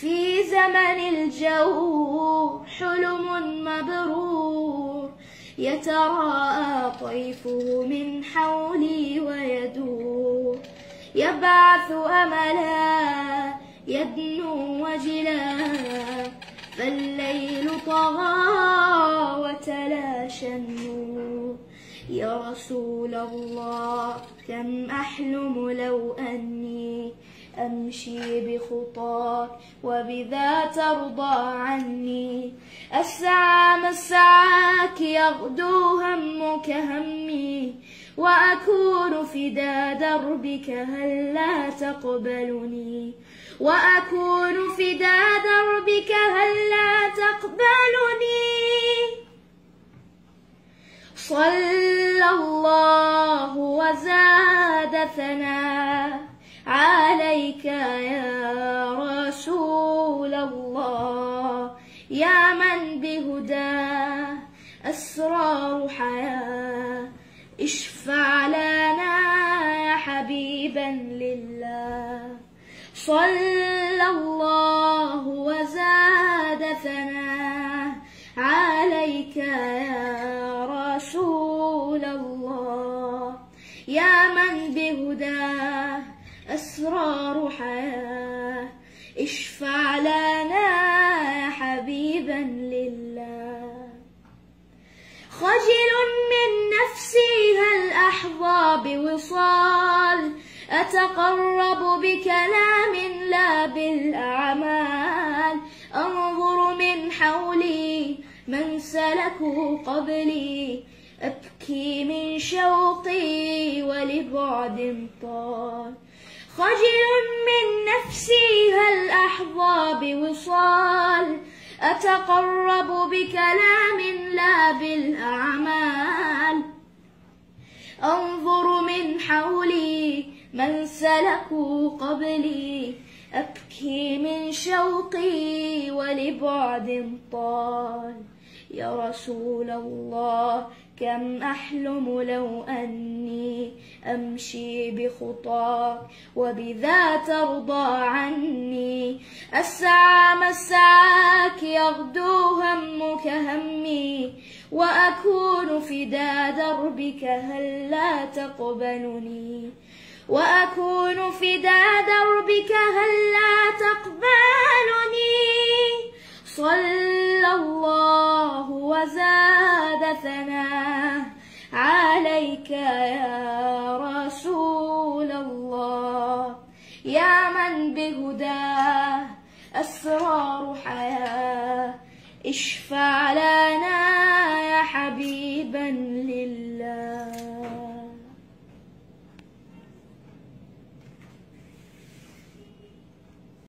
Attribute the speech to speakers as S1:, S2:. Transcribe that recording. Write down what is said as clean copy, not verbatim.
S1: في زمن الجور حلم مبرور يتراءى طيفه من حولي ويدور يبعث أملا يدنو وجلا فالليل طغى وتلاشى النور يا رسول الله كم أحلم لو أني أمشي بخطاك وبذا ترضى عني أسعى مسعاك يغدو همك همي وأكون فدا دربك هلا تقبلني وأكون فدا دربك هلا تقبلني صلى الله وزاد ثناء عليك يا رسول الله يا من بهداه أسرار حياة اشفع لنا يا حبيبا لله صلى الله وزاد ثناء عليك يا رسول الله يا من بهداه أسرار حياة اشفع لنا يا حبيبا لله خجل من نفسي هل أحظى بوصال أتقرب بكلام لا بالأعمال أنظر من حولي من سلكوا قبلي أبكي من شوقي ولبعد طال خجل من نفسي هل أحظى بوصال أتقرب بكلام لا بالأعمال أنظر من حولي من سلكوا قبلي أبكي من شوقي ولبعد طال يا رسول الله كم أحلم لو أني أمشي بخطاك وبذا ترضى عني أسعى مسعاك يغدو همك همي وأكون فدا دربك هلا تقبلني وأكون فدا دربك هلا تقبلني صلى الله وزاد ثناء عليك يا رسول الله يا من بهداه أسرار حياة اشفع لنا